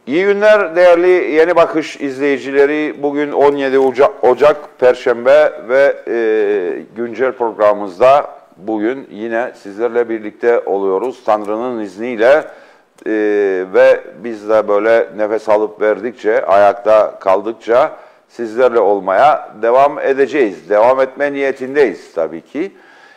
İyi günler değerli Yeni Bakış izleyicileri. Bugün 17 Ocak Perşembe ve güncel programımızda bugün yine sizlerle birlikte oluyoruz. Tanrı'nın izniyle ve biz de böyle nefes alıp verdikçe, ayakta kaldıkça sizlerle olmaya devam edeceğiz. Devam etme niyetindeyiz tabii ki.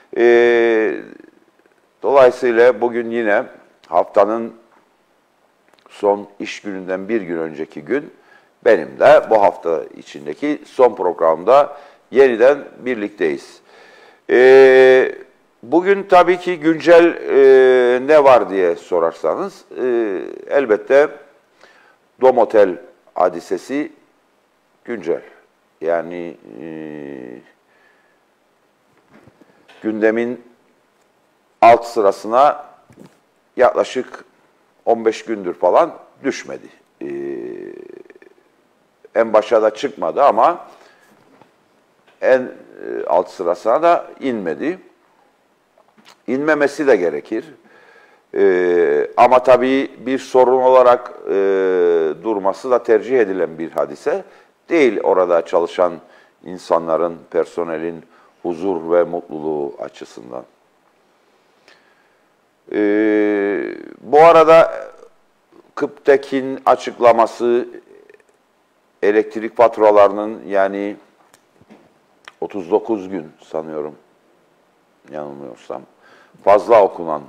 Dolayısıyla bugün yine haftanın son iş gününden bir gün önceki gün benim de bu hafta içindeki son programda yeniden birlikteyiz. Bugün tabii ki güncel ne var diye sorarsanız elbette Domotel hadisesi güncel. Yani gündemin alt sırasına yaklaşık 15 gündür falan düşmedi. En başa da çıkmadı ama en alt sırasına da inmedi. İnmemesi de gerekir. Ama tabii bir sorun olarak durması da tercih edilen bir hadise değil. Orada çalışan insanların, personelin huzur ve mutluluğu açısından. Bu arada KıPTEK'in açıklaması elektrik faturalarının yani 39 gün sanıyorum yanılmıyorsam fazla okunan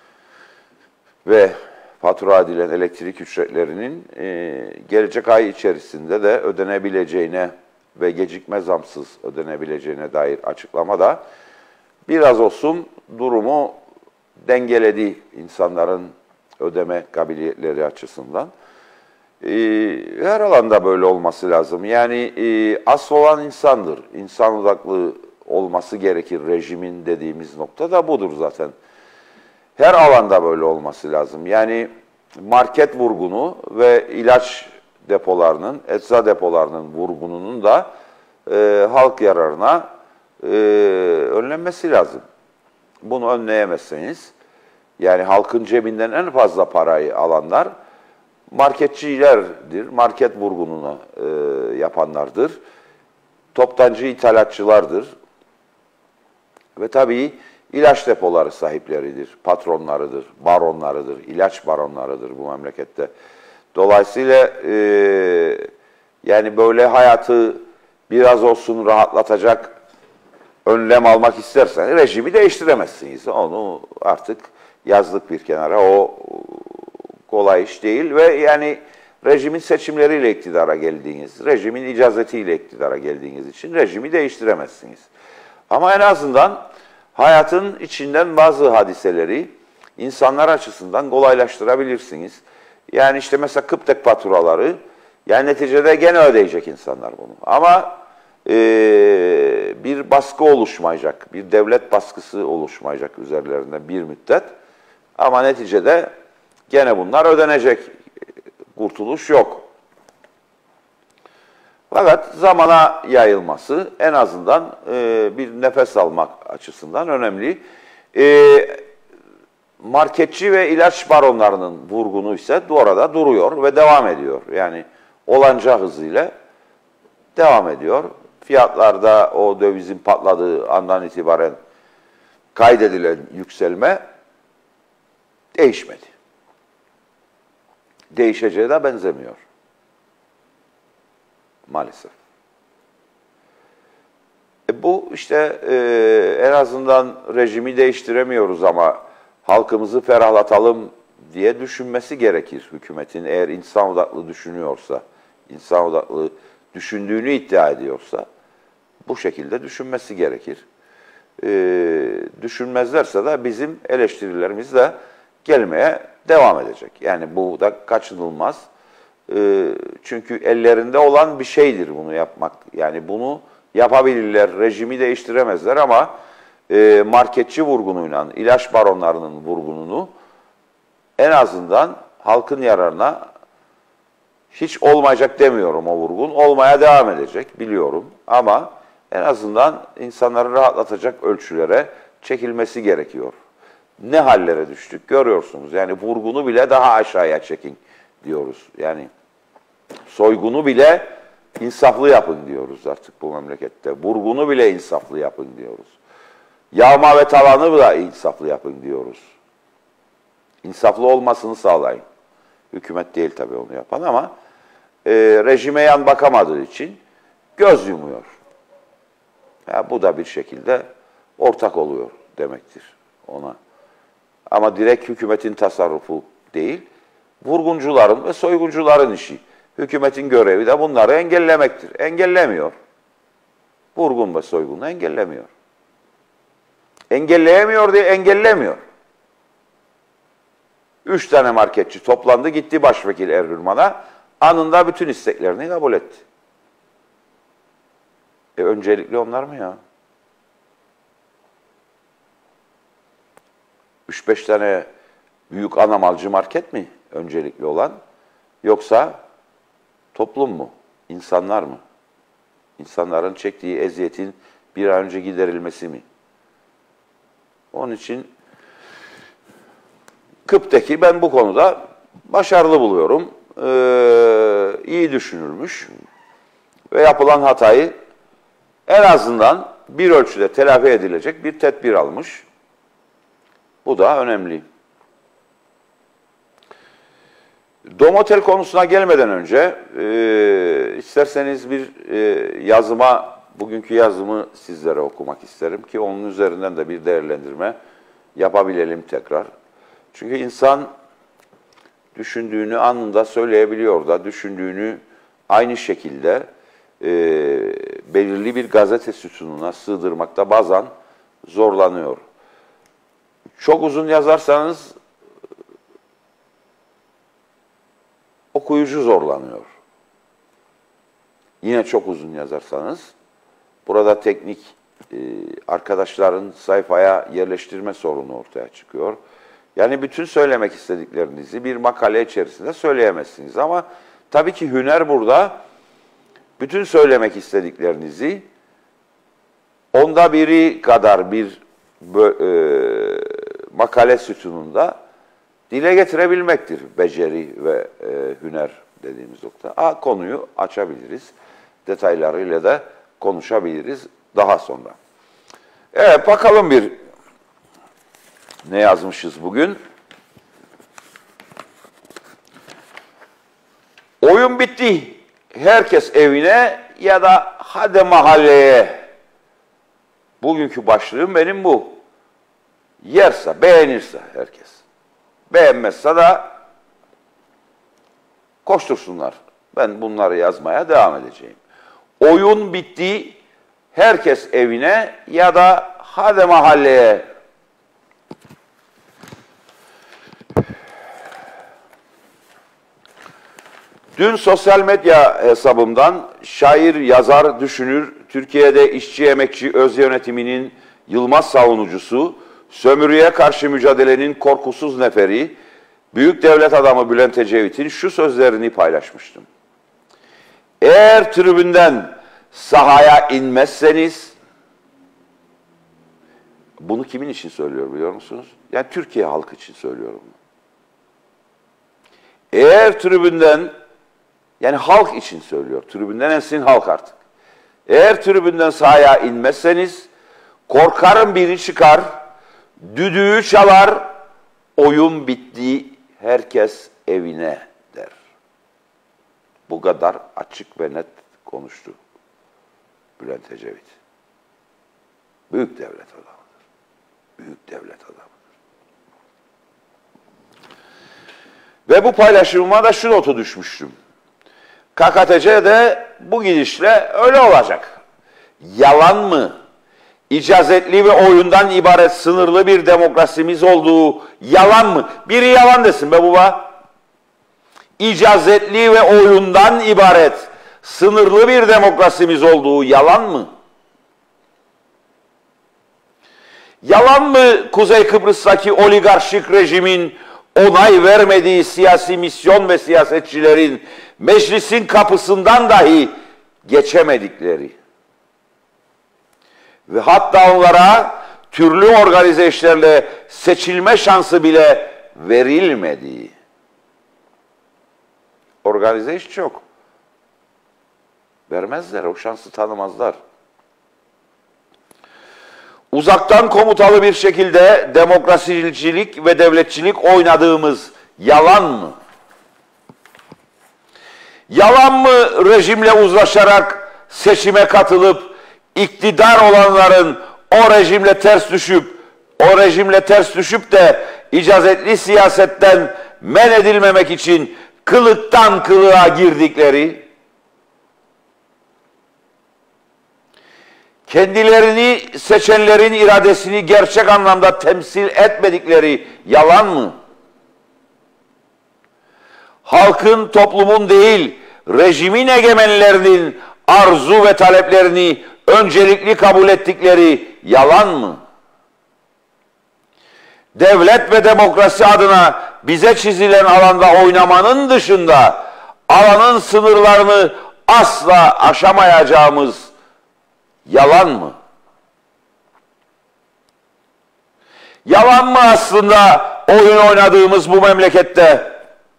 ve fatura edilen elektrik ücretlerinin gelecek ay içerisinde de ödenebileceğine ve gecikme zamsız ödenebileceğine dair açıklama da biraz olsun durumu dengeledi insanların ödeme kabiliyetleri açısından. Her alanda böyle olması lazım. Yani asıl olan insandır. İnsan odaklı olması gerekir. Rejimin dediğimiz nokta da budur zaten. Her alanda böyle olması lazım. Yani market vurgunu ve ilaç depolarının, ecza depolarının vurgununun da halk yararına önlenmesi lazım. Bunu önleyemezseniz, yani halkın cebinden en fazla parayı alanlar marketçilerdir, market vurgununu yapanlardır, toptancı ithalatçılardır ve tabii ilaç depoları sahipleridir, patronlarıdır, baronlarıdır, ilaç baronlarıdır bu memlekette. Dolayısıyla yani böyle hayatı biraz olsun rahatlatacak önlem almak istersen rejimi değiştiremezsiniz. Onu artık yazdık bir kenara. O kolay iş değil ve yani rejimin seçimleriyle iktidara geldiğiniz, rejimin icazetiyle iktidara geldiğiniz için rejimi değiştiremezsiniz. Ama en azından hayatın içinden bazı hadiseleri insanlar açısından kolaylaştırabilirsiniz. Yani işte mesela KıPTEK faturaları, yani neticede gene ödeyecek insanlar bunu. Ama bir baskı oluşmayacak, bir devlet baskısı oluşmayacak üzerlerinde bir müddet. Ama neticede gene bunlar ödenecek, kurtuluş yok. Fakat zamana yayılması en azından bir nefes almak açısından önemli. Marketçi ve ilaç baronlarının vurgunu ise orada duruyor ve devam ediyor. Yani olanca hızıyla devam ediyor. Fiyatlarda o dövizin patladığı andan itibaren kaydedilen yükselme değişmedi. Değişeceğe de benzemiyor. Maalesef. Bu işte en azından rejimi değiştiremiyoruz ama halkımızı ferahlatalım diye düşünmesi gerekir hükümetin, eğer insan odaklı düşünüyorsa, insan odaklı düşündüğünü iddia ediyorsa bu şekilde düşünmesi gerekir. Düşünmezlerse de bizim eleştirilerimiz de gelmeye devam edecek. Yani bu da kaçınılmaz. Çünkü ellerinde olan bir şeydir bunu yapmak. Yani bunu yapabilirler, rejimi değiştiremezler ama marketçi vurgunuyla, ilaç baronlarının vurgununu en azından halkın yararına hiç olmayacak demiyorum o vurgun. Olmaya devam edecek biliyorum ama en azından insanları rahatlatacak ölçülere çekilmesi gerekiyor. Ne hallere düştük görüyorsunuz. Yani vurgunu bile daha aşağıya çekin diyoruz. Yani soygunu bile insaflı yapın diyoruz artık bu memlekette. Vurgunu bile insaflı yapın diyoruz. Yağma ve talanı da insaflı yapın diyoruz. İnsaflı olmasını sağlayın. Hükümet değil tabii onu yapan ama rejime yan bakamadığı için göz yumuyor. Ya, bu da bir şekilde ortak oluyor demektir ona. Ama direkt hükümetin tasarrufu değil, vurguncuların ve soyguncuların işi. Hükümetin görevi de bunları engellemektir. Engellemiyor. Vurgun ve soygunu engellemiyor. Engelleyemiyor diye engellemiyor. 3 tane marketçi toplandı, gitti Başvekil Ergürman'a, anında bütün isteklerini kabul etti. Öncelikli onlar mı ya? 3-5 tane büyük anamalcı market mi öncelikli olan? Yoksa toplum mu? İnsanlar mı? İnsanların çektiği eziyetin bir an önce giderilmesi mi? Onun için Kıp'taki ben bu konuda başarılı buluyorum. İyi düşünülmüş ve yapılan hatayı en azından bir ölçüde telafi edilecek bir tedbir almış. Bu da önemli. Domotel konusuna gelmeden önce isterseniz bir yazıma, bugünkü yazımı sizlere okumak isterim ki onun üzerinden de bir değerlendirme yapabilelim tekrar. Çünkü insan düşündüğünü anında söyleyebiliyor da düşündüğünü aynı şekilde belirli bir gazete sütununa sığdırmakta bazen zorlanıyor. Çok uzun yazarsanız okuyucu zorlanıyor. Yine çok uzun yazarsanız burada teknik arkadaşların sayfaya yerleştirme sorunu ortaya çıkıyor. Yani bütün söylemek istediklerinizi bir makale içerisinde söyleyemezsiniz. Ama tabii ki hüner burada bütün söylemek istediklerinizi onda biri kadar bir makale sütununda dile getirebilmektir. Beceri ve hüner dediğimiz nokta. Konuyu açabiliriz. Detaylarıyla da konuşabiliriz daha sonra. Evet, bakalım bir ne yazmışız bugün? Oyun bitti. Herkes evine ya da hadi mahalleye. Bugünkü başlığım benim bu. Yerse, beğenirse herkes. Beğenmezse de koştursunlar. Ben bunları yazmaya devam edeceğim. Oyun bitti. Herkes evine ya da hadi mahalleye. Dün sosyal medya hesabımdan şair, yazar, düşünür, Türkiye'de işçi emekçi öz yönetiminin yılmaz savunucusu, sömürüye karşı mücadelenin korkusuz neferi, büyük devlet adamı Bülent Ecevit'in şu sözlerini paylaşmıştım. Eğer tribünden sahaya inmezseniz, bunu kimin için söylüyorum biliyor musunuz? Yani Türkiye halkı için söylüyorum. Eğer tribünden, yani halk için söylüyor, tribünden ensin halk artık. Eğer tribünden sahaya inmezseniz, korkarım biri çıkar, düdüğü çalar, oyun bitti, herkes evine der. Bu kadar açık ve net konuştu Bülent Ecevit. Büyük devlet adamıdır. Büyük devlet adamıdır. Ve bu paylaşımıma da şu notu düşmüştüm. KKTC de bu gidişle öyle olacak. Yalan mı? İcazetli ve oyundan ibaret sınırlı bir demokrasimiz olduğu yalan mı? Biri yalan desin be baba. İcazetli ve oyundan ibaret sınırlı bir demokrasimiz olduğu yalan mı? Yalan mı Kuzey Kıbrıs'taki oligarşik rejimin onay vermediği siyasi misyon ve siyasetçilerin meclisin kapısından dahi geçemedikleri ve hatta onlara türlü organize işlerle seçilme şansı bile verilmediği? organize iş çok. Vermezler, o şansı tanımazlar. Uzaktan komutalı bir şekilde demokrasicilik ve devletçilik oynadığımız yalan mı? Yalan mı rejimle uzlaşarak seçime katılıp iktidar olanların o rejimle ters düşüp de icazetli siyasetten men edilmemek için kılıktan kılığa girdikleri, kendilerini seçenlerin iradesini gerçek anlamda temsil etmedikleri yalan mı? Halkın, toplumun değil, rejimin egemenlerinin arzu ve taleplerini öncelikli kabul ettikleri yalan mı? Devlet ve demokrasi adına bize çizilen alanda oynamanın dışında alanın sınırlarını asla aşamayacağımız yalan mı? Yalan mı aslında oyun oynadığımız bu memlekette?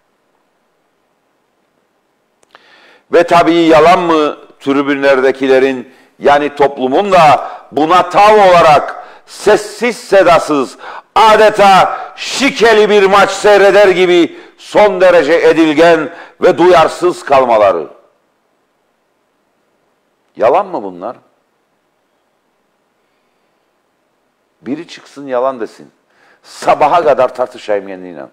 Ve tabii yalan mı tribünlerdekilerin, yani toplumun da buna tav olarak sessiz sedasız, adeta şikeli bir maç seyreder gibi son derece edilgen ve duyarsız kalmaları? Yalan mı bunlar? Biri çıksın yalan desin. Sabaha kadar tartışayım kendine.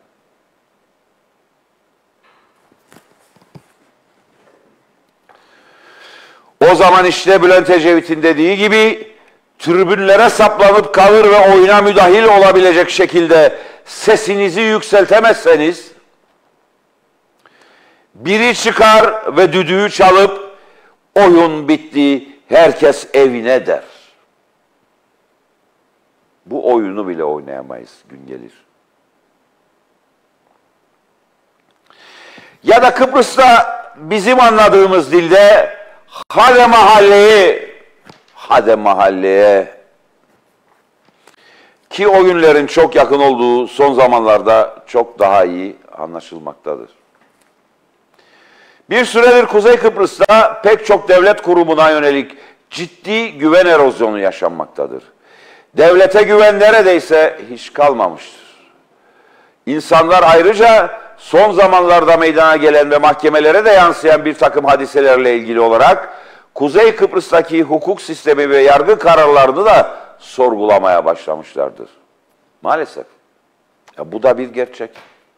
O zaman işte Bülent Ecevit'in dediği gibi tribünlere saplanıp kalır ve oyuna müdahil olabilecek şekilde sesinizi yükseltemezseniz, biri çıkar ve düdüğü çalıp oyun bitti, herkes evine der. Bu oyunu bile oynayamayız, gün gelir. Ya da Kıbrıs'ta bizim anladığımız dilde hade mahalleye ki o günlerin çok yakın olduğu son zamanlarda çok daha iyi anlaşılmaktadır. Bir süredir Kuzey Kıbrıs'ta pek çok devlet kurumuna yönelik ciddi güven erozyonu yaşanmaktadır. Devlete güven neredeyse hiç kalmamıştır. İnsanlar ayrıca son zamanlarda meydana gelen ve mahkemelere de yansıyan bir takım hadiselerle ilgili olarak Kuzey Kıbrıs'taki hukuk sistemi ve yargı kararlarını da sorgulamaya başlamışlardır. Maalesef. Ya bu da bir gerçek.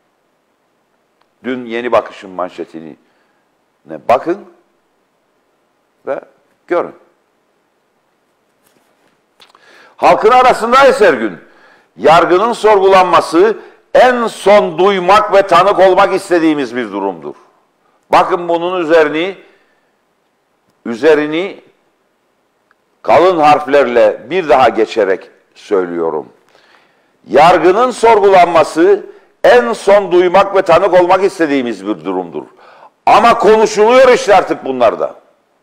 Dün Yeni Bakış'ın manşetini bakın ve görün. Halkın arasında eser gün, yargının sorgulanması en son duymak ve tanık olmak istediğimiz bir durumdur. Bakın bunun üzerini kalın harflerle bir daha geçerek söylüyorum. Yargının sorgulanması en son duymak ve tanık olmak istediğimiz bir durumdur. Ama konuşuluyor işte artık bunlarda.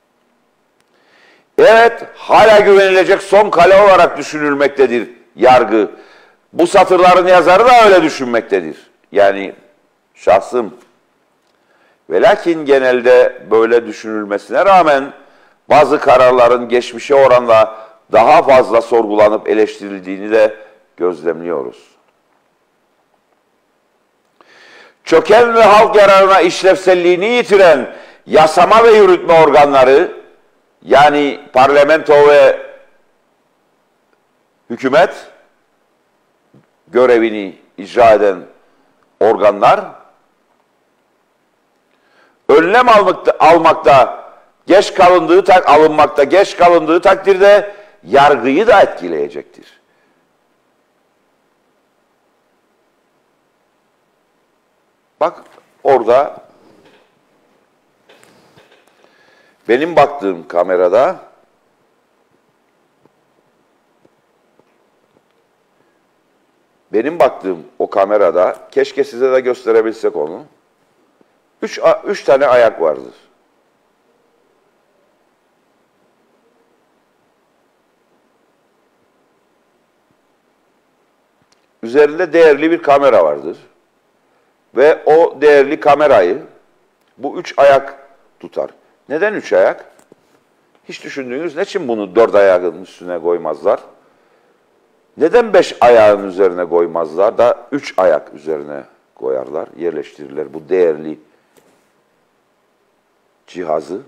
Evet, hala güvenilecek son kale olarak düşünülmektedir yargı. Bu satırların yazarı da öyle düşünmektedir. Yani şahsım. Ve lakin genelde böyle düşünülmesine rağmen bazı kararların geçmişe oranla daha fazla sorgulanıp eleştirildiğini de gözlemliyoruz. Çöken ve halk yararına işlevselliğini yitiren yasama ve yürütme organları, yani parlamento ve hükümet görevini icra eden organlar, önlem almakta geç kalındığı takdirde yargıyı da etkileyecektir. Bak orada benim baktığım kamerada o kamerada, keşke size de gösterebilsek onu, üç tane ayak vardır. Üzerinde değerli bir kamera vardır. Ve o değerli kamerayı Bu 3 ayak tutar. Neden 3 ayak? Hiç düşündüğünüz ne için bunu 4 ayağın üstüne koymazlar? Neden 5 ayağın üzerine koymazlar da 3 ayak üzerine koyarlar, yerleştirirler bu değerli cihazı?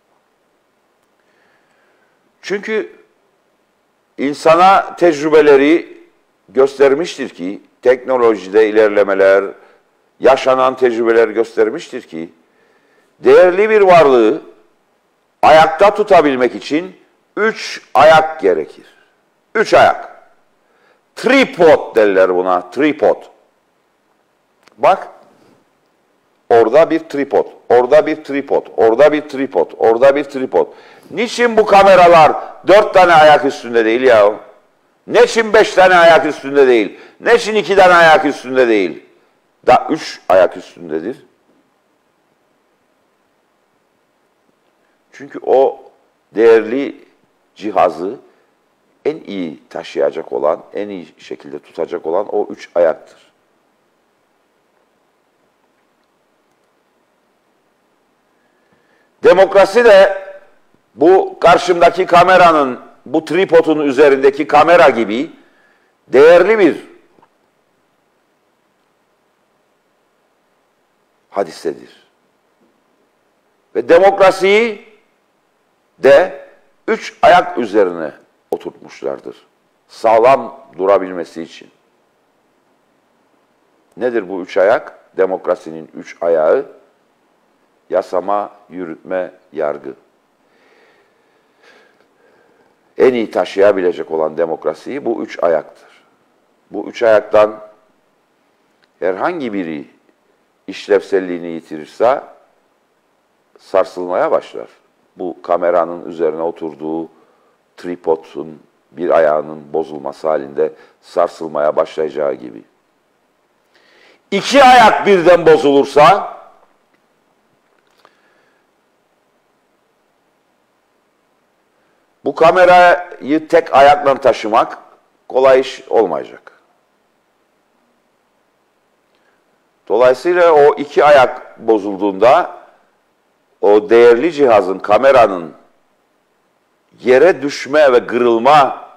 Çünkü insana tecrübeleri göstermiştir ki, teknolojide ilerlemeler, yaşanan tecrübeler göstermiştir ki, değerli bir varlığı ayakta tutabilmek için 3 ayak gerekir. 3 ayak. Tripod derler buna, tripod. Bak, orada bir tripod, orada bir tripod, orada bir tripod, orada bir tripod. Niçin bu kameralar 4 tane ayak üstünde değil ya? Niçin 5 tane ayak üstünde değil? Niçin 2 tane ayak üstünde değil? Da 3 ayak üstündedir. Çünkü o değerli cihazı en iyi taşıyacak olan, en iyi şekilde tutacak olan o 3 ayaktır. Demokrasi de bu karşımdaki kameranın, bu tripodun üzerindeki kamera gibi değerli bir hadisedir. Ve demokrasiyi de 3 ayak üzerine oturtmuşlardır. Sağlam durabilmesi için. Nedir bu 3 ayak? Demokrasinin 3 ayağı: yasama, yürütme, yargı. En iyi taşıyabilecek olan demokrasiyi bu 3 ayaktır. Bu 3 ayaktan herhangi biri işlevselliğini yitirirse sarsılmaya başlar. Bu kameranın üzerine oturduğu tripodun bir ayağının bozulması halinde sarsılmaya başlayacağı gibi. 2 ayak birden bozulursa bu kamerayı tek ayakla taşımak kolay iş olmayacak. Dolayısıyla o 2 ayak bozulduğunda o değerli cihazın, kameranın yere düşme ve kırılma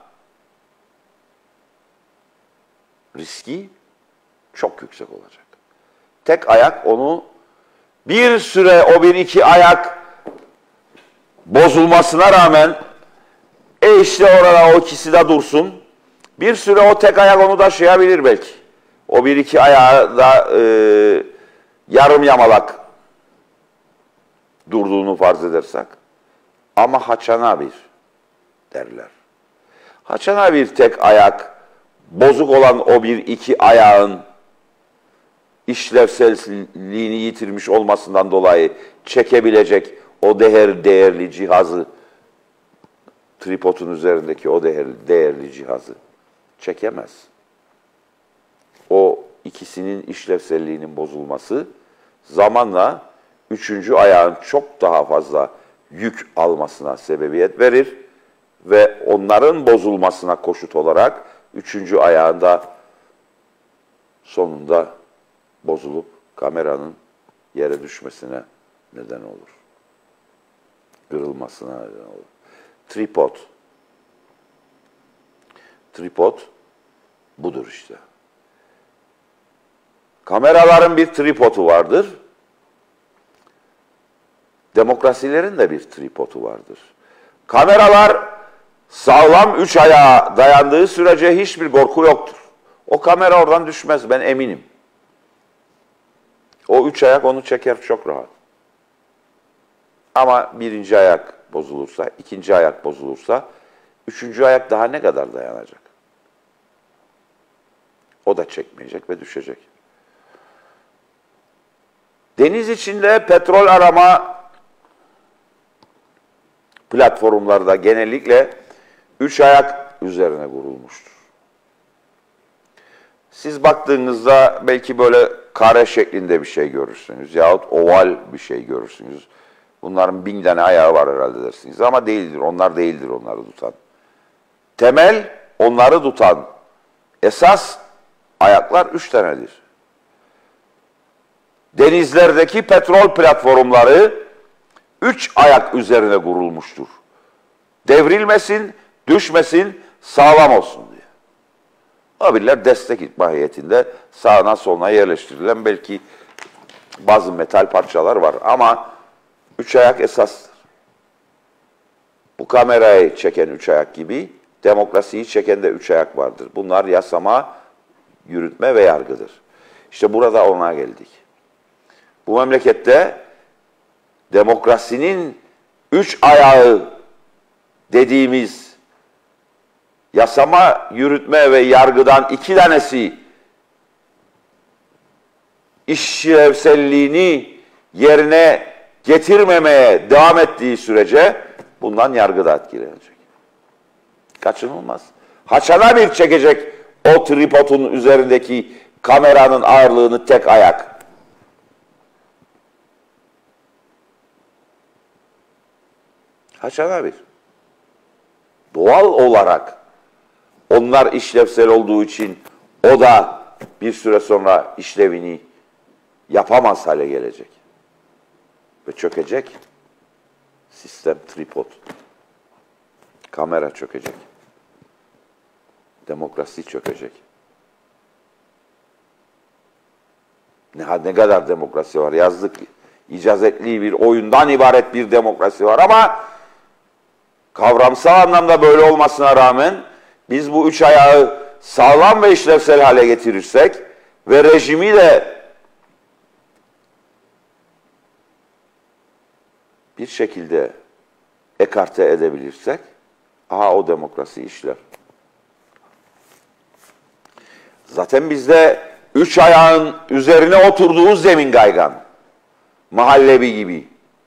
riski çok yüksek olacak. Tek ayak onu bir süre, o 1-2 ayak bozulmasına rağmen işte orada o ikisi de dursun. Bir süre o tek ayak onu taşıyabilir belki. O 1-2 ayağı da yarım yamalak durduğunu farz edersek. Ama haçana bir derler. Haçana bir tek ayak, bozuk olan o 1-2 ayağın işlevselliğini yitirmiş olmasından dolayı çekebilecek o değerli cihazı, tripodun üzerindeki o değerli cihazı çekemez. O ikisinin işlevselliğinin bozulması zamanla 3. ayağın çok daha fazla yük almasına sebebiyet verir ve onların bozulmasına koşut olarak 3. ayağında sonunda bozulup kameranın yere düşmesine neden olur. Kırılmasına neden olur. Tripod. Tripod budur işte. Kameraların bir tripodu vardır. Demokrasilerin de bir tripodu vardır. Kameralar sağlam 3 ayağa dayandığı sürece hiçbir korku yoktur. O kamera oradan düşmez, ben eminim. O 3 ayak onu çeker çok rahat. Ama 1. ayak bozulursa, 2. ayak bozulursa, 3. ayak daha ne kadar dayanacak? O da çekmeyecek ve düşecek. Deniz içinde petrol arama platformlarda genellikle 3 ayak üzerine kurulmuştur. Siz baktığınızda belki böyle kare şeklinde bir şey görürsünüz yahut oval bir şey görürsünüz. Bunların 1000 tane ayağı var herhalde dersiniz ama değildir. Onlar değildir onları tutan. Temel onları tutan esas ayaklar 3 tanedir. denizlerdeki petrol platformları 3 ayak üzerine kurulmuştur. Devrilmesin, düşmesin, sağlam olsun diye. Abiler destek mahiyetinde sağına soluna yerleştirilen belki bazı metal parçalar var ama 3 ayak esastır. Bu kamerayı çeken 3 ayak gibi demokrasiyi çeken de 3 ayak vardır. Bunlar yasama, yürütme ve yargıdır. İşte burada ona geldik. Bu memlekette demokrasinin 3 ayağı dediğimiz yasama, yürütme ve yargıdan 2 tanesi işlevselliğini yerine getirmemeye devam ettiği sürece bundan yargı da etkilenecek. Kaçınılmaz. Haçana bir çekecek o tripodun üzerindeki kameranın ağırlığını tek ayak. Haçana bir. Doğal olarak onlar işlevsel olduğu için o da bir süre sonra işlevini yapamaz hale gelecek. Ve çökecek. Sistem tripod. Kamera çökecek. Demokrasi çökecek. Ne kadar demokrasi var yazdık. İcazetli bir oyundan ibaret bir demokrasi var ama kavramsal anlamda böyle olmasına rağmen biz bu 3 ayağı sağlam ve işlevsel hale getirirsek ve rejimi de bir şekilde ekarte edebilirsek o demokrasi işler. Zaten bizde 3 ayağın üzerine oturduğu zemin kaygan. Mahallebi gibi.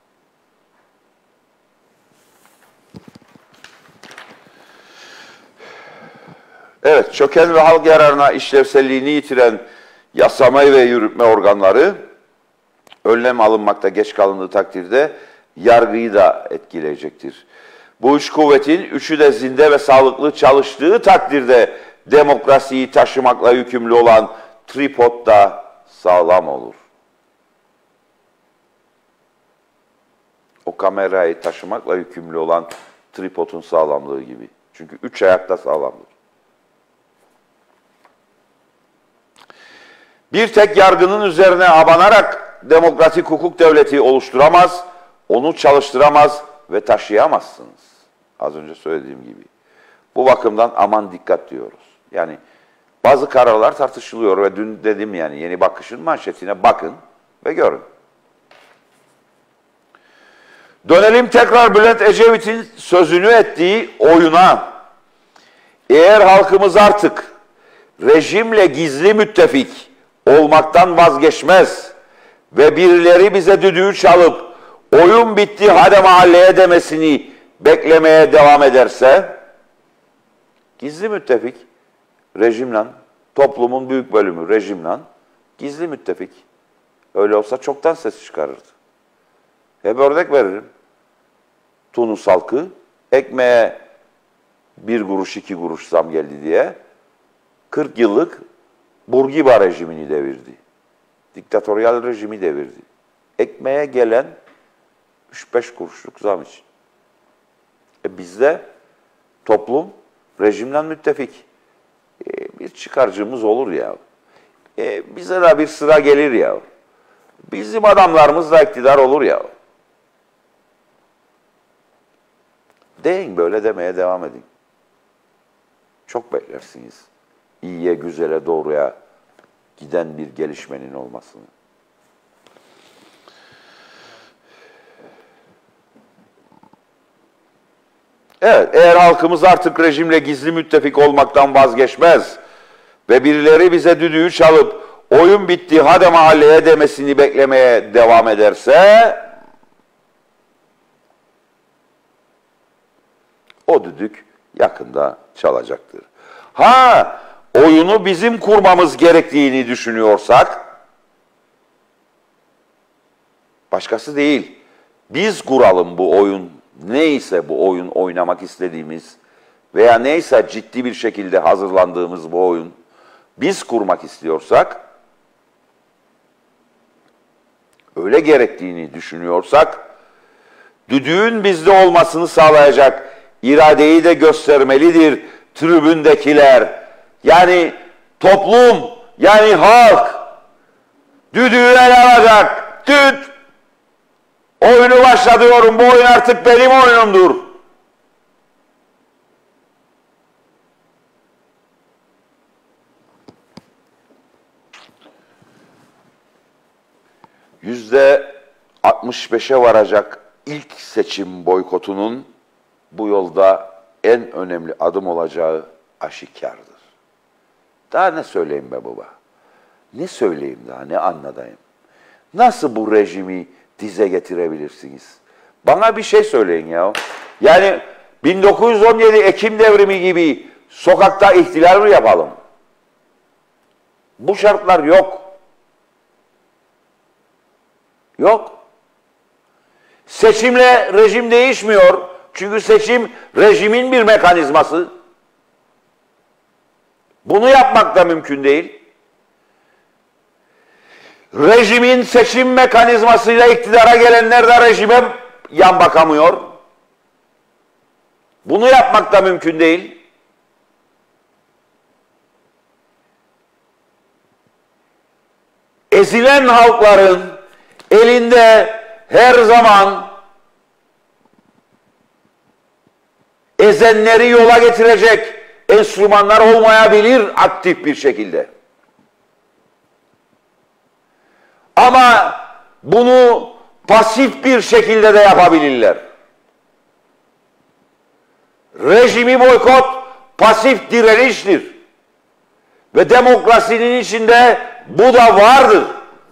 Evet, çöken ve halk yararına işlevselliğini yitiren yasama ve yürütme organları önlem alınmakta geç kalındığı takdirde yargıyı da etkileyecektir. Bu 3 kuvvetin 3'ü de zinde ve sağlıklı çalıştığı takdirde demokrasiyi taşımakla yükümlü olan tripod da sağlam olur. O kamerayı taşımakla yükümlü olan tripodun sağlamlığı gibi. Çünkü 3 ayakta sağlamdır. Bir tek yargının üzerine abanarak demokratik hukuk devleti oluşturamaz, onu çalıştıramaz ve taşıyamazsınız. Az önce söylediğim gibi. Bu bakımdan aman dikkat diyoruz. Yani bazı kararlar tartışılıyor ve dün dedim yani Yeni Bakış'ın manşetine bakın ve görün. Dönelim tekrar Bülent Ecevit'in sözünü ettiği oyuna. Eğer halkımız artık rejimle gizli müttefik olmaktan vazgeçmez ve birileri bize düdüğü çalıp oyun bitti hadi mahalleye demesini beklemeye devam ederse, gizli müttefik rejimle, toplumun büyük bölümü rejimle gizli müttefik. Öyle olsa çoktan ses çıkarırdı. Hep örnek veririm. Tunus halkı ekmeğe 1 kuruş 2 kuruş zam geldi diye 40 yıllık Burgiba rejimini devirdi. Diktatöryal rejimi devirdi. Ekmeğe gelen 3-5 kuruşluk zam için. Bizde toplum rejimden müttefik. Bir çıkarcımız olur ya. Bize de bir sıra gelir ya. Bizim adamlarımız da iktidar olur ya. Deyin böyle demeye devam edin. Çok beklersiniz. İyiye, güzele, doğruya giden bir gelişmenin olmasını. Evet, eğer halkımız artık rejimle gizli müttefik olmaktan vazgeçmez ve birileri bize düdüğü çalıp oyun bitti hadi mahalleye demesini beklemeye devam ederse o düdük yakında çalacaktır. Oyunu bizim kurmamız gerektiğini düşünüyorsak başkası değil. Biz kuralım bu oyun. Neyse bu oyun oynamak istediğimiz veya neyse ciddi bir şekilde hazırlandığımız bu oyun biz kurmak istiyorsak öyle gerektiğini düşünüyorsak, düdüğün bizde olmasını sağlayacak iradeyi de göstermelidir tribündekiler. Yani toplum, yani halk düdüğü ele alacak. Düt! Oyunu başlatıyorum. Bu oyun artık benim oyunumdur. %65'e varacak ilk seçim boykotunun bu yolda en önemli adım olacağı aşikardır. Daha ne söyleyeyim be baba? Ne söyleyeyim daha, ne anlatayım? Nasıl bu rejimi dize getirebilirsiniz? Bana bir şey söyleyin ya. Yani 1917 Ekim devrimi gibi sokakta ihtilal mi yapalım? Bu şartlar yok. Yok. Seçimle rejim değişmiyor. Çünkü seçim rejimin bir mekanizması. Bunu yapmak da mümkün değil. Rejimin seçim mekanizmasıyla iktidara gelenler de rejime yan bakamıyor. Bunu yapmak da mümkün değil. Ezilen halkların elinde her zaman ezenleri yola getirecek enstrümanlar olmayabilir aktif bir şekilde. Ama bunu pasif bir şekilde de yapabilirler. Rejimi boykot pasif direniştir. Ve demokrasinin içinde bu da vardır.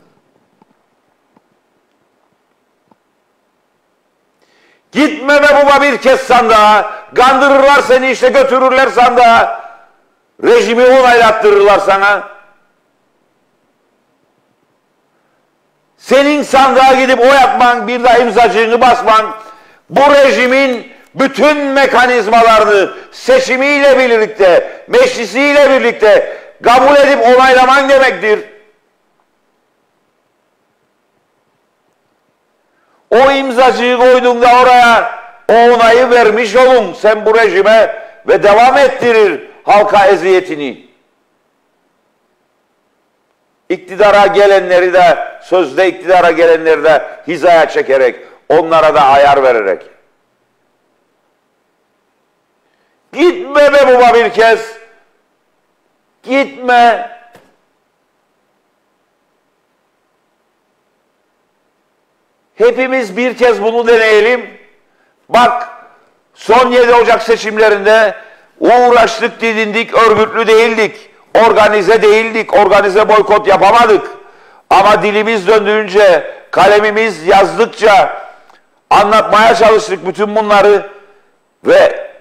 Gitme be baba bir kez sandığa, kandırırlar seni işte götürürler sandığa, rejimi onaylattırırlar sana. Senin sandığa gidip oy atman, bir daha imzacığını basman, bu rejimin bütün mekanizmalarını seçimiyle birlikte, meclisiyle birlikte kabul edip onaylaman demektir. O imzacığı koyduğunda oraya o onayı vermiş olun sen bu rejime ve devam ettirir halka eziyetini. İktidara gelenleri de, sözde iktidara gelenleri de hizaya çekerek, onlara da ayar vererek. Gitme be baba bir kez. Gitme. Hepimiz bir kez bunu deneyelim. Bak, son 7 Ocak seçimlerinde uğraştık, didindik, örgütlü değildik, organize değildik, organize boykot yapamadık. Ama dilimiz döndüğünce, kalemimiz yazdıkça anlatmaya çalıştık bütün bunları ve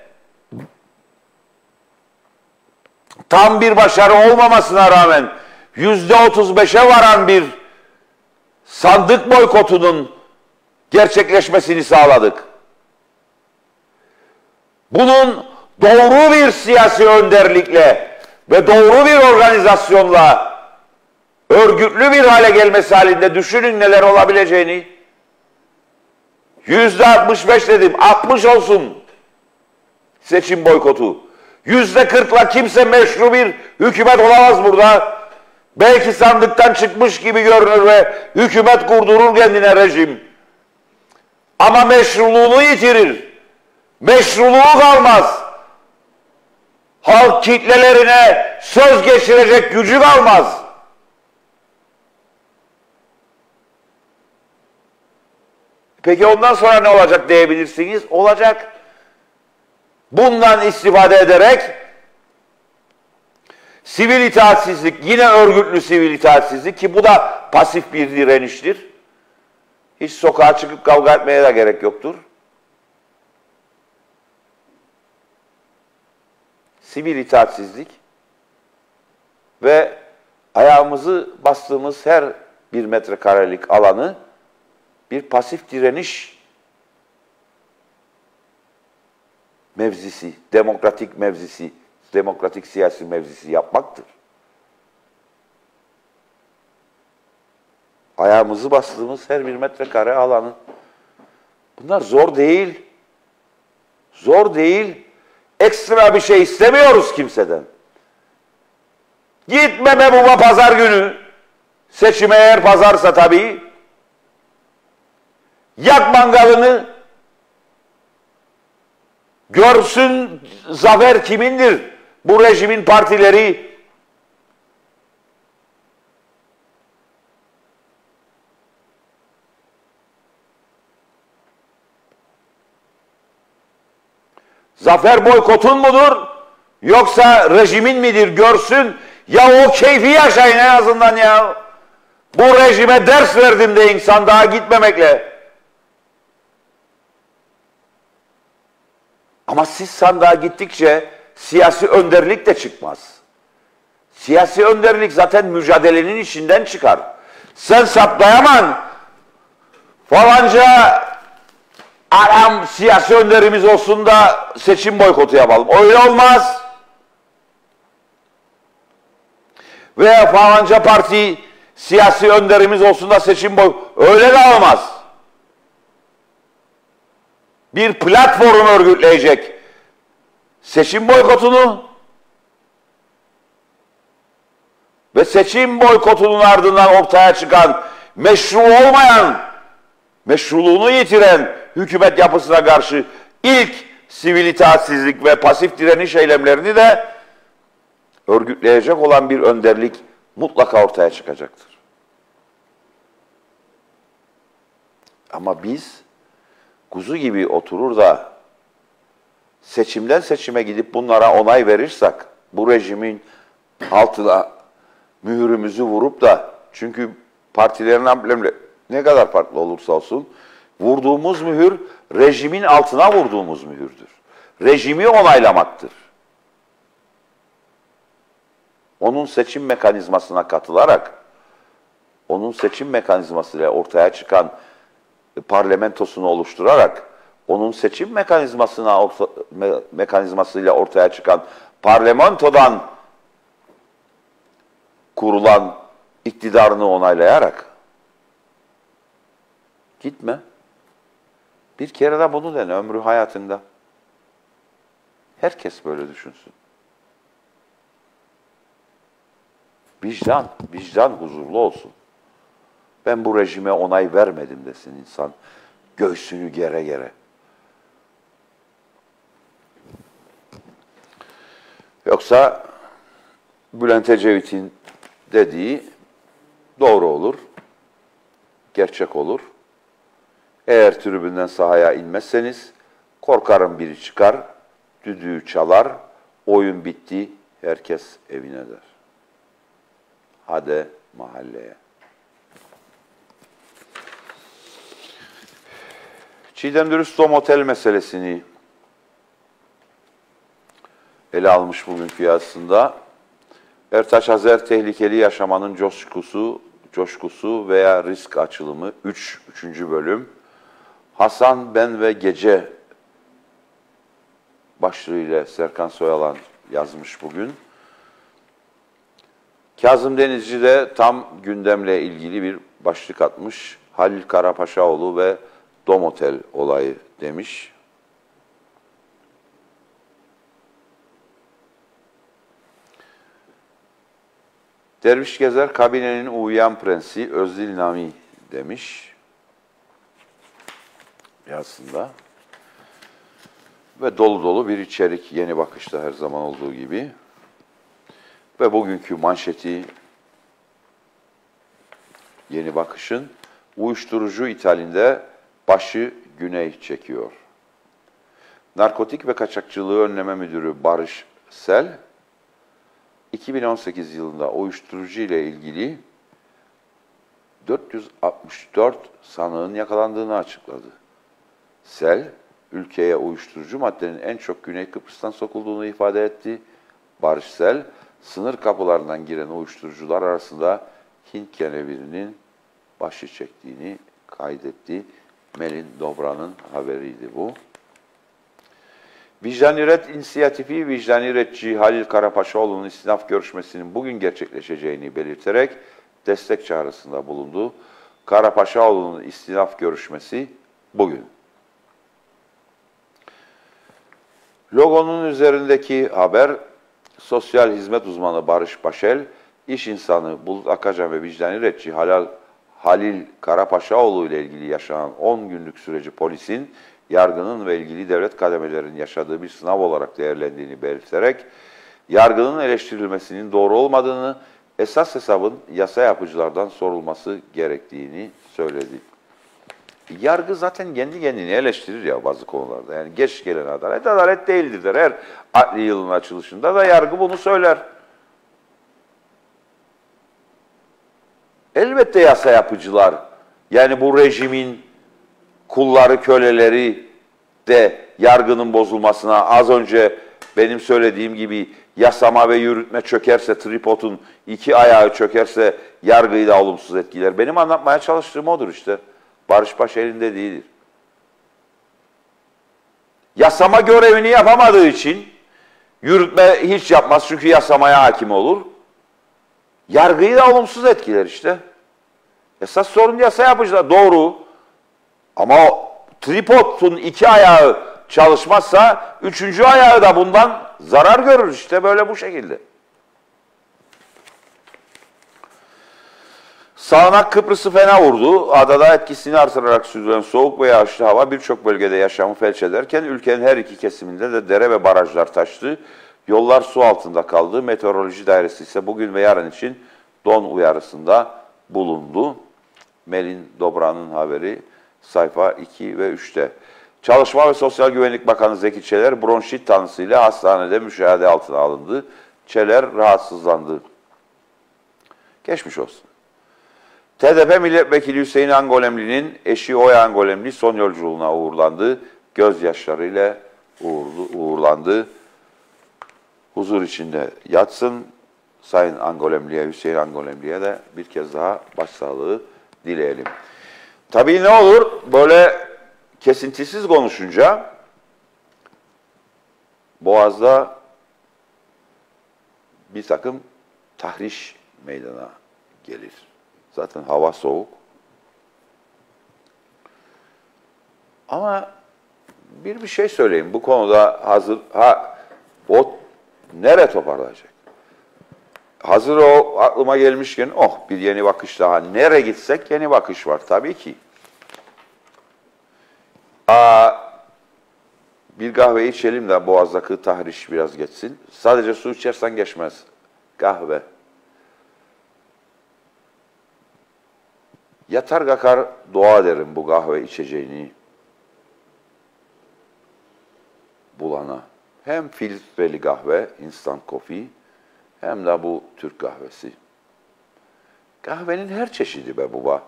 tam bir başarı olmamasına rağmen %35'e varan bir sandık boykotunun gerçekleşmesini sağladık. Bunun doğru bir siyasi önderlikle ve doğru bir organizasyonla örgütlü bir hale gelmesi halinde düşünün neler olabileceğini. %65 dedim, 60 olsun seçim boykotu. %40'la kimse meşru bir hükümet olamaz burada. Belki sandıktan çıkmış gibi görünür ve hükümet kurdurur kendine rejim. Ama meşruluğunu yitirir. Meşruluğu kalmaz. Halk kitlelerine söz geçirecek gücü kalmaz. Peki ondan sonra ne olacak diyebilirsiniz? Olacak. Bundan istifade ederek sivil itaatsizlik, yine örgütlü sivil itaatsizlik ki bu da pasif bir direniştir. Hiç sokağa çıkıp kavga etmeye de gerek yoktur. Sivil itaatsizlik ve ayağımızı bastığımız her bir metrekarelik alanı bir pasif direniş mevzisi, demokratik mevzisi, demokratik siyasi mevzisi yapmaktır. ayağımızı bastığımız her bir metrekare alanın. Bunlar zor değil. Zor değil. Ekstra bir şey istemiyoruz kimseden. Gitme be baba pazar günü. Seçim eğer pazarsa tabii. Yak mangalını. Görsün zafer kimindir. Bu rejimin partileri. Zafer boykotun mudur? Yoksa rejimin midir? Görsün. Ya o keyfi yaşayın en azından ya. Bu rejime ders verdim de insan daha gitmemekle. Ama siz sandığa gittikçe siyasi önderlik de çıkmaz. Siyasi önderlik zaten mücadelenin içinden çıkar. Sen saptayaman falanca adam siyasi önderimiz olsun da seçim boykotu yapalım. Öyle olmaz. Veya falanca parti siyasi önderimiz olsun da seçim boykotu. Öyle de olmaz. Bir platform örgütleyecek seçim boykotunu ve seçim boykotunun ardından ortaya çıkan meşru olmayan, meşruluğunu yitiren hükümet yapısına karşı ilk sivil itaatsizlik ve pasif direniş eylemlerini de örgütleyecek olan bir önderlik mutlaka ortaya çıkacaktır. Ama biz kuzu gibi oturur da seçimden seçime gidip bunlara onay verirsek, bu rejimin altına mühürümüzü vurup da, çünkü partilerin amblemleri ne kadar farklı olursa olsun, vurduğumuz mühür rejimin altına vurduğumuz mühürdür. Rejimi onaylamaktır. Onun seçim mekanizmasına katılarak, onun seçim mekanizmasıyla ortaya çıkan parlamentosunu oluşturarak, onun seçim mekanizmasıyla ortaya çıkan parlamentodan kurulan iktidarını onaylayarak gitme. Bir kere de bunu dene ömrü hayatında. Herkes böyle düşünsün. Vicdan huzurlu olsun. Ben bu rejime onay vermedim desin insan. Göğsünü gere gere. Yoksa Bülent Ecevit'in dediği doğru olur, gerçek olur. Eğer tribünden sahaya inmezseniz korkarım biri çıkar, düdüğü çalar, oyun bitti, herkes evine der. Hadi mahalleye. Çiğdem Dürüst Dom Otel meselesini ele almış bugünkü yazısında. Ertaş Azer tehlikeli yaşamanın coşkusu veya risk açılımı 3. bölüm. Hasan, Ben ve Gece başlığıyla Serkan Soyalan yazmış bugün. Kazım Denizci de tam gündemle ilgili bir başlık atmış. Halil Karapaşaoğlu ve Dom Otel olayı demiş. Derviş Gezer, kabinenin uyuyan prensi Özdil Nami demiş yazısında. Ve dolu dolu bir içerik, Yeni Bakış'ta her zaman olduğu gibi. Ve bugünkü manşeti Yeni Bakış'ın uyuşturucu ithalinde başı Güney çekiyor. Narkotik ve Kaçakçılığı Önleme Müdürü Barış Sel, 2018 yılında uyuşturucu ile ilgili 464 sanığın yakalandığını açıkladı. Sel, ülkeye uyuşturucu maddenin en çok Güney Kıbrıs'tan sokulduğunu ifade etti. Barış Sel, sınır kapılarından giren uyuşturucular arasında Hint kenevirinin başı çektiğini kaydetti. Melin Dobra'nın haberiydi bu. Vicdani Ret İnisiyatifi, Vicdani Retçi Halil Karapaşaoğlu'nun istinaf görüşmesinin bugün gerçekleşeceğini belirterek destek çağrısında bulundu. Karapaşaoğlu'nun istinaf görüşmesi bugün. Logonun üzerindeki haber, sosyal hizmet uzmanı Barış Başel, iş insanı Bulut Akacan ve vicdan üretçi Halil Karapaşaoğlu ile ilgili yaşanan 10 günlük süreci polisin, yargının ve ilgili devlet kademelerinin yaşadığı bir sınav olarak değerlendiğini belirterek, yargının eleştirilmesinin doğru olmadığını, esas hesabın yasa yapıcılardan sorulması gerektiğini söyledi. Yargı zaten kendi kendini eleştirir ya bazı konularda. Yani geç gelen adalet değildir der. Her adli yılın açılışında da yargı bunu söyler. Elbette yasa yapıcılar, yani bu rejimin kulları, köleleri de yargının bozulmasına, az önce benim söylediğim gibi yasama ve yürütme çökerse, tripodun iki ayağı çökerse yargıyı da olumsuz etkiler. Benim anlatmaya çalıştığım odur işte. Barış Başel'inde değildir. Yasama görevini yapamadığı için yürütme hiç yapmaz çünkü yasamaya hakim olur. Yargıyı da olumsuz etkiler işte. Esas sorun yasa yapıcılar. Doğru. Ama o tripodun iki ayağı çalışmazsa üçüncü ayağı da bundan zarar görür işte böyle bu şekilde. Sağanak Kıbrıs'ı fena vurdu. Adada etkisini artırarak sürdüren soğuk ve yağışlı hava birçok bölgede yaşamı felç ederken ülkenin her iki kesiminde de dere ve barajlar taştı. Yollar su altında kaldı. Meteoroloji Dairesi ise bugün ve yarın için don uyarısında bulundu. Melin Dobra'nın haberi sayfa 2 ve 3'te. Çalışma ve Sosyal Güvenlik Bakanı Zeki Çeler bronşit tanısıyla hastanede müşahede altına alındı. Çeler rahatsızlandı. Geçmiş olsun. TDP Milletvekili Hüseyin Angolemli'nin eşi Oya Angolemli son yolculuğuna uğurlandı. Gözyaşlarıyla uğurlandı. Huzur içinde yatsın. Sayın Angolemli'ye, Hüseyin Angolemli'ye de bir kez daha başsağlığı dileyelim. Tabii ne olur böyle kesintisiz konuşunca Boğaz'da bir takım tahriş meydana gelir. Zaten hava soğuk. Ama bir şey söyleyeyim. Bu konuda hazır... o nereye toparlayacak? Hazır o aklıma gelmişken bir yeni bakış daha. Nereye gitsek yeni bakış var tabii ki. Bir kahve içelim de boğazdaki tahriş biraz geçsin. Sadece su içersen geçmez. Kahve. Yatar kakar dua derim bu kahve içeceğini bulana. Hem filtreli kahve, instant coffee, hem de bu Türk kahvesi. Kahvenin her çeşidi be baba.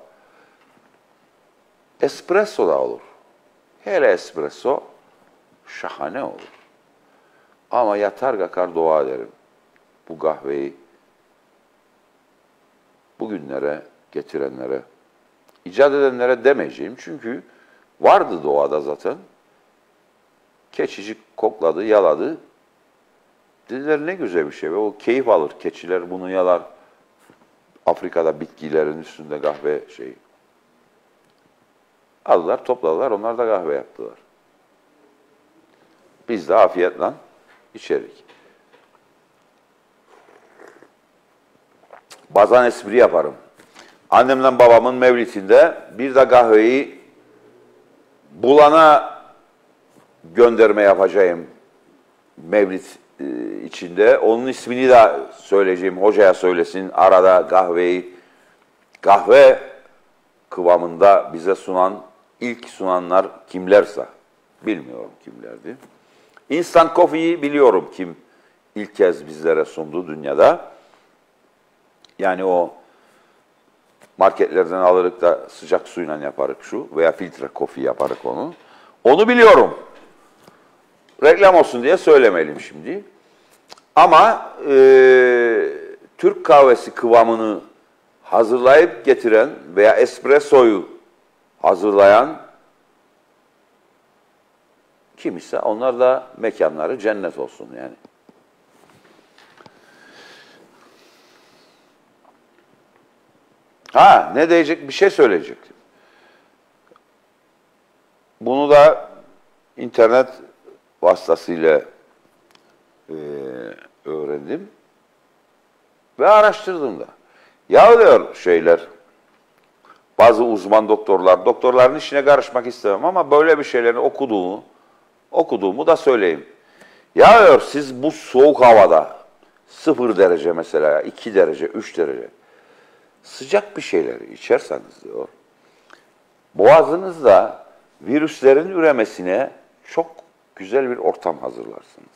Espresso da olur. Hele espresso şahane olur. Ama yatar kakar dua ederim. Bu kahveyi bugünlere getirenlere, icat edenlere demeyeceğim. Çünkü vardı doğada zaten. Keçicik kokladı, yaladı. Dediler ne güzel bir şey ve o keyif alır. Keçiler bunu yalar. Afrika'da bitkilerin üstünde kahve şeyi. Aldılar, topladılar, onlar da kahve yaptılar. Biz de afiyetle içerik. Bazen espri yaparım. Annemle babamın mevlidinde bir de kahveyi bulana gönderme yapacağım mevlid içinde. Onun ismini de söyleyeceğim, hocaya söylesin. Arada kahve kıvamında bize ilk sunanlar kimlerse, bilmiyorum kimlerdi. Instant Coffee'yi biliyorum kim ilk kez bizlere sundu dünyada. Yani o marketlerden alırık da sıcak suyla yaparık şu veya filtre coffee yaparık onu. Onu biliyorum. Reklam olsun diye söylemeliyim şimdi. Ama Türk kahvesi kıvamını hazırlayıp getiren veya espressoyu hazırlayan kim ise onlar da mekanları cennet olsun yani. Ha, ne diyecek? Bir şey söyleyecektim. Bunu da internet vasıtasıyla öğrendim ve araştırdım da. Ya diyor bazı uzman doktorların işine karışmak istemem ama böyle bir şeyleri okuduğumu da söyleyeyim. Ya diyor siz bu soğuk havada 0 derece mesela, 2 derece, 3 derece sıcak bir şeyleri içerseniz diyor, boğazınızda virüslerin üremesine çok güzel bir ortam hazırlarsınız.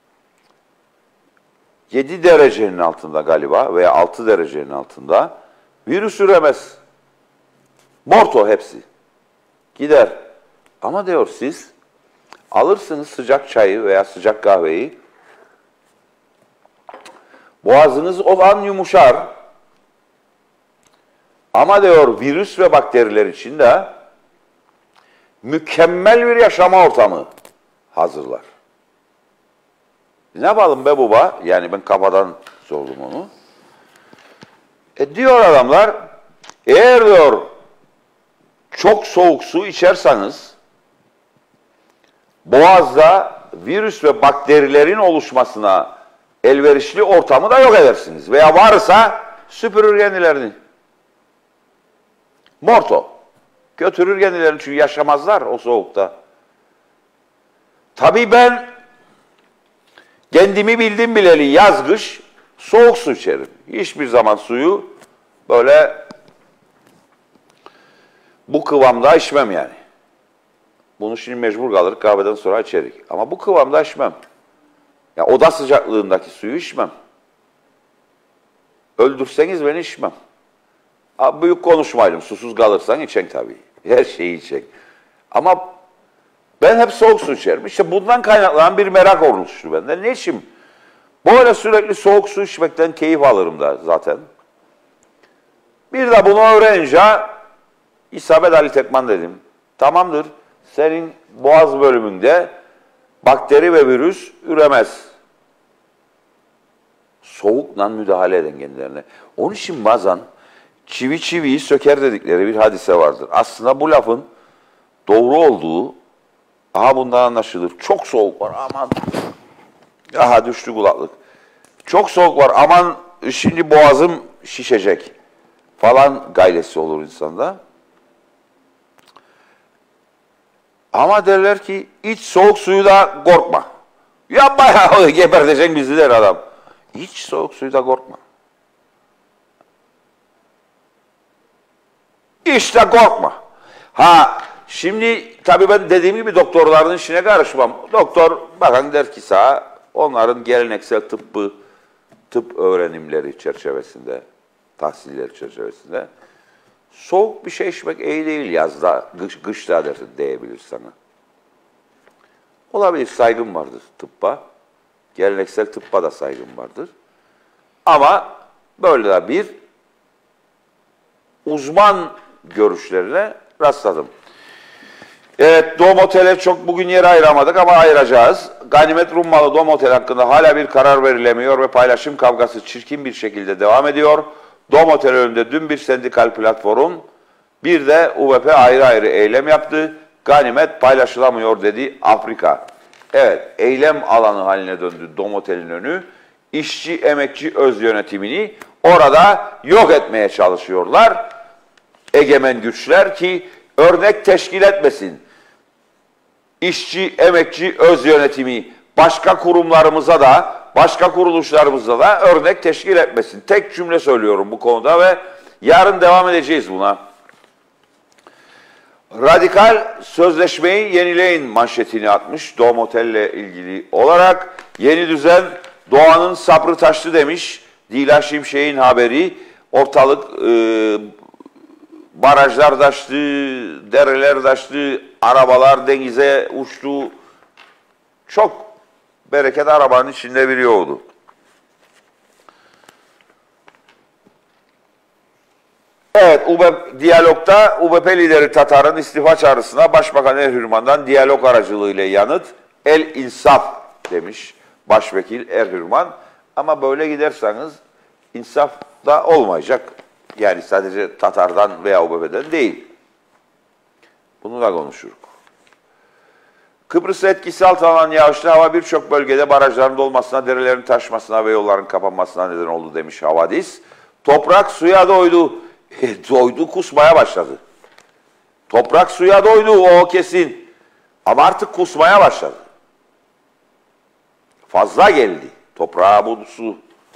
7 derecenin altında galiba veya 6 derecenin altında virüs üremez. Morto hepsi. Gider. Ama diyor siz alırsınız sıcak çayı veya sıcak kahveyi, boğazınız olan yumuşar. Ama diyor virüs ve bakteriler için de mükemmel bir yaşama ortamı hazırlar. Ne yapalım be baba? Yani ben kafadan sordum onu. Diyor adamlar, eğer diyor çok soğuk su içerseniz boğazda virüs ve bakterilerin oluşmasına elverişli ortamı da yok edersiniz. Veya varsa süpürür yenilerini. Morto. Götürür yenilerini çünkü yaşamazlar o soğukta. Tabii ben kendimi bildim bileli yaz kış soğuk su içerim. Hiçbir zaman suyu böyle bu kıvamda içmem yani. Bunu şimdi mecbur kalır kahveden sonra içerik. Ama bu kıvamda içmem. Ya oda sıcaklığındaki suyu içmem. Öldürseniz beni içmem. Abi büyük konuşmayalım. Susuz kalırsan içeceksin tabii. Her şeyi içeceksin. Ama ben hep soğuk su içerim. İşte bundan kaynaklanan bir merak olmuştu bende. Ne içim? Böyle sürekli soğuk su içmekten keyif alırım da zaten. Bir de bunu öğrenince İsabet Ali Tekman dedim. Tamamdır. Senin boğaz bölümünde bakteri ve virüs üremez. Soğukla müdahale edin kendilerine. Onun için bazen çivi çiviyi söker dedikleri bir hadise vardır. Aslında bu lafın doğru olduğu bundan anlaşılır. Çok soğuk var aman. Aha düştü kulaklık. Çok soğuk var aman şimdi boğazım şişecek falan gaylesi olur insanda. Ama derler ki iç soğuk suyu da korkma. Yapma ya geberteceksin bizi der adam. İç soğuk suyu da korkma. İşte korkma. Şimdi tabii ben dediğim gibi doktorların işine karışmam. Doktor bakın der ki sağa onların geleneksel tıp öğrenimleri çerçevesinde, tahsilleri çerçevesinde soğuk bir şey içmek iyi değil yazda, kışta diyebilir sana. Olabilir, saygım vardır tıbba. Geleneksel tıbba da saygım vardır. Ama böyle de bir uzman görüşlerine rastladım. Evet, Dom Otel'e çok bugün yer ayıramadık ama ayıracağız. Ganimet Rummalı Dom Otel hakkında hala bir karar verilemiyor ve paylaşım kavgası çirkin bir şekilde devam ediyor. Dom Otel önünde dün bir sendikal platform, bir de UVP ayrı ayrı eylem yaptı. Ganimet paylaşılamıyor dedi Afrika. Evet, eylem alanı haline döndü Dom Otel'in önü. İşçi, emekçi öz yönetimini orada yok etmeye çalışıyorlar. Egemen güçler ki örnek teşkil etmesin. İşçi, emekçi öz yönetimi başka kurumlarımıza da, başka kuruluşlarımıza da örnek teşkil etmesin. Tek cümle söylüyorum bu konuda ve yarın devam edeceğiz buna. Radikal sözleşmeyi yenileyin manşetini atmış Dom Otel'le ilgili olarak. Yeni düzen doğanın sabrı taştı demiş. Dila Şimşek'in haberi. Ortalık barajlar taştı, dereler taştı, arabalar denize uçtu. Çok bereket arabanın içinde biri oldu. Evet, diyalogda UBP lideri Tatar'ın istifa çağrısına Başbakan Erhürman'dan diyalog aracılığıyla yanıt. El insaf demiş Başvekil Erhürman. Ama böyle giderseniz insaf da olmayacak. Yani sadece Tatar'dan veya UBP'den değil. Bunu da konuşuruz. Kıbrıs'ta etkisi altına alan yağışlı hava birçok bölgede barajların dolmasına, derelerin taşmasına ve yolların kapanmasına neden oldu demiş havadis. Toprak suya doydu. Doydu, kusmaya başladı. Toprak suya doydu, o kesin. Ama artık kusmaya başladı. Fazla geldi toprağa bu su.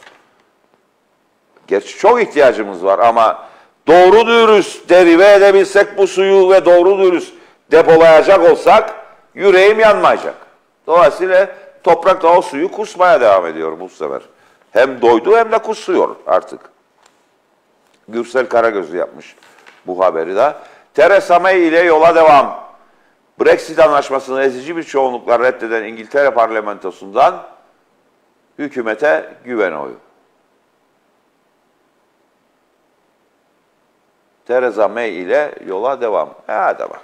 Gerçi çok ihtiyacımız var ama doğru dürüst derive edebilsek bu suyu ve doğru dürüst depolayacak olsak yüreğim yanmayacak. Dolayısıyla toprak da o suyu kusmaya devam ediyor bu sefer. Hem doydu hem de kusuyor artık. Gürsel Karagözlü yapmış bu haberi de. Theresa May ile yola devam. Brexit anlaşmasını ezici bir çoğunlukla reddeden İngiltere parlamentosundan hükümete güven oyu. Theresa May ile yola devam. Hadi bakalım.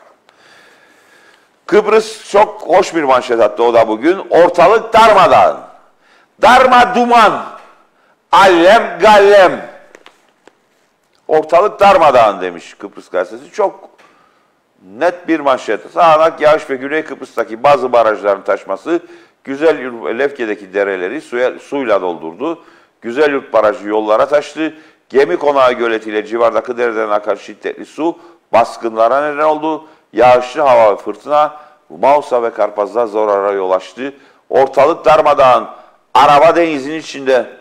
Kıbrıs çok hoş bir manşet attı o da bugün. Ortalık darmadağın. Darma duman. Allem gallem. Ortalık darmadağın demiş Kıbrıs gazetesi. Çok net bir manşet. Sağanak yağış ve Güney Kıbrıs'taki bazı barajların taşması Güzelyurt ve Lefke'deki dereleri suyla doldurdu. Güzelyurt Barajı yollara taştı. Gemi Konağı göletiyle civardaki dereden akan şiddetli su baskınlara neden oldu. Yağışlı hava ve fırtına Mausa ve Karpaz'da zarara yol açtı. Ortalık darmadağın. Araba denizin içinde.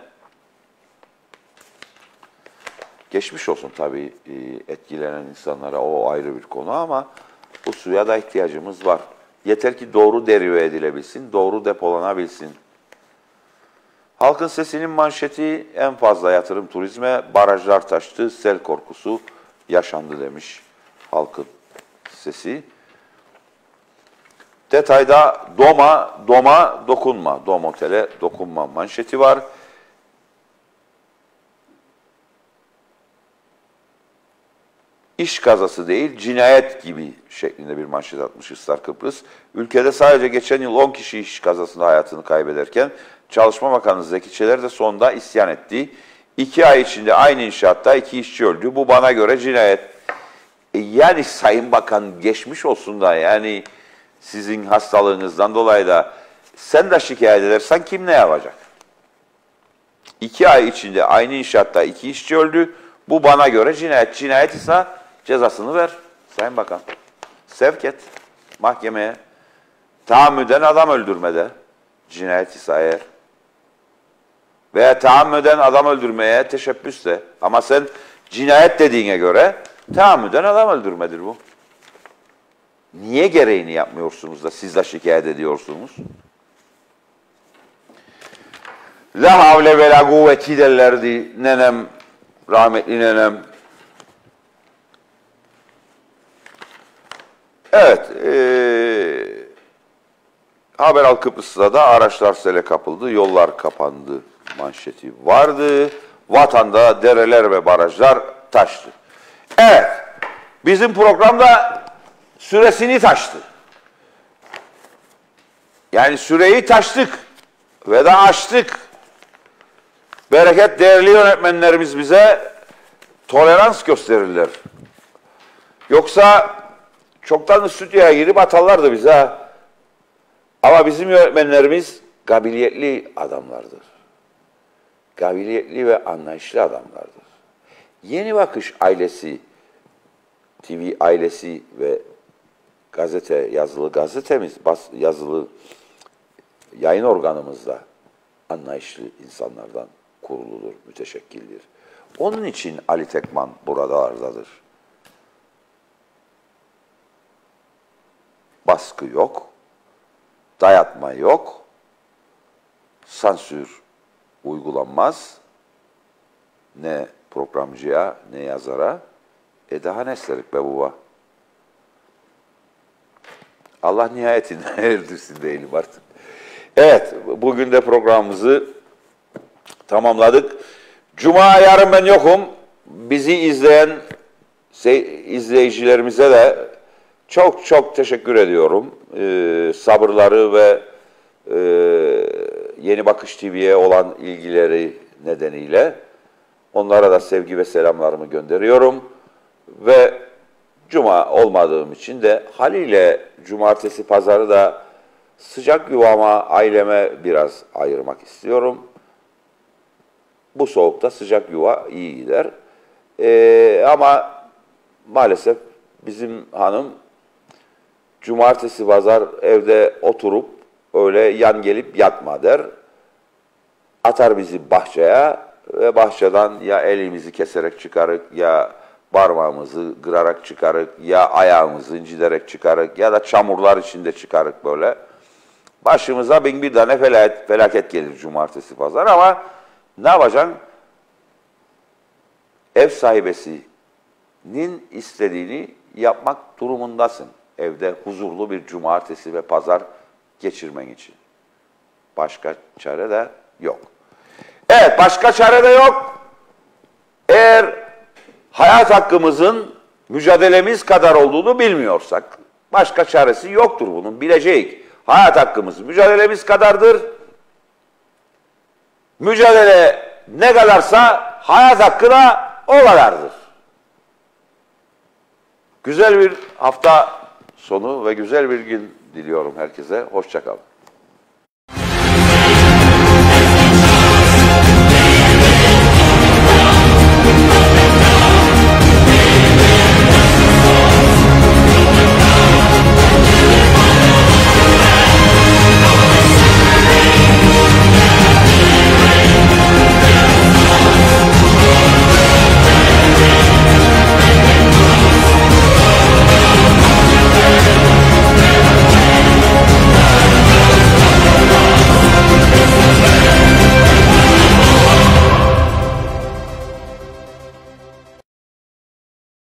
Geçmiş olsun tabii etkilenen insanlara, o ayrı bir konu ama bu suya da ihtiyacımız var. Yeter ki doğru derive edilebilsin, doğru depolanabilsin. Halkın Sesi'nin manşeti en fazla yatırım turizme, barajlar taştı, sel korkusu yaşandı demiş Halkın Sesi. Detayda Doma dokunma, Dom Otel'e dokunma manşeti var. İş kazası değil, cinayet gibi şeklinde bir manşet atmış Star Kıbrıs. Ülkede sadece geçen yıl 10 kişi iş kazasında hayatını kaybederken Çalışma Bakanı Zeki Çeler de sonunda isyan etti. 2 ay içinde aynı inşaatta 2 işçi öldü. Bu bana göre cinayet. Yani Sayın Bakan geçmiş olsun da yani sizin hastalığınızdan dolayı da sen de şikayet edersen kim ne yapacak? 2 ay içinde aynı inşaatta 2 işçi öldü. Bu bana göre cinayet. Cinayet ise cezasını ver Sayın Bakan. Sevk et mahkemeye. Tahammüden adam öldürmede cinayet ise eğer. Veya tahammüden adam öldürmeye teşebbüs de. Ama sen cinayet dediğine göre tahammüden adam öldürmedir bu. Niye gereğini yapmıyorsunuz da siz de şikayet ediyorsunuz? La havle ve la kuvveti derlerdi nenem, rahmetli nenem. Evet, Haberal Kıbrıs'ta da araçlar sele kapıldı, yollar kapandı manşeti vardı. Vatanda dereler ve barajlar taştı. Evet, bizim programda süresini taştı. Yani süreyi taştık ve de aştık. Bereket değerli yönetmenlerimiz bize tolerans gösterirler. Yoksa çoktan stüdyoya girip atarlardı bize. Ama bizim yönetmenlerimiz kabiliyetli adamlardır. Kabiliyetli ve anlayışlı adamlardır. Yeni Bakış ailesi, TV ailesi ve gazete, yazılı gazetemiz, yazılı yayın organımızda anlayışlı insanlardan kuruludur, müteşekkildir. Onun için Ali Tekman buralardadır. Baskı yok, dayatma yok, sansür uygulanmaz. Ne programcıya, ne yazara. Daha ne isterik be baba? Allah nihayetinden erdirsin diyelim artık. Evet, bugün de programımızı tamamladık. Cuma yarın ben yokum. Bizi izleyen izleyicilerimize de çok çok teşekkür ediyorum. Sabırları ve Yeni Bakış TV'ye olan ilgileri nedeniyle. Onlara da sevgi ve selamlarımı gönderiyorum. Ve cuma olmadığım için de haliyle cumartesi pazarı da sıcak yuvama, aileme biraz ayırmak istiyorum. Bu soğukta sıcak yuva iyi gider. Ama maalesef bizim hanım cumartesi pazar evde oturup öyle yan gelip yatma der. Atar bizi bahçeye ve bahçeden ya elimizi keserek çıkarık ya parmağımızı kırarak çıkarık ya ayağımızı inciderek çıkarık ya da çamurlar içinde çıkarık böyle. Başımıza bin bir tane felaket gelir cumartesi pazar ama ne yapacaksın? Ev sahibesinin istediğini yapmak durumundasın. Evde huzurlu bir cumartesi ve pazar geçirmen için. Başka çare de yok. Evet, başka çare de yok. Eğer hayat hakkımızın mücadelemiz kadar olduğunu bilmiyorsak, başka çaresi yoktur bunun, bilecek. Hayat hakkımız mücadelemiz kadardır. Mücadele ne kadarsa hayat hakkı da o kadardır. Güzel bir hafta sonu ve güzel bir gün diliyorum herkese. Hoşça kalın.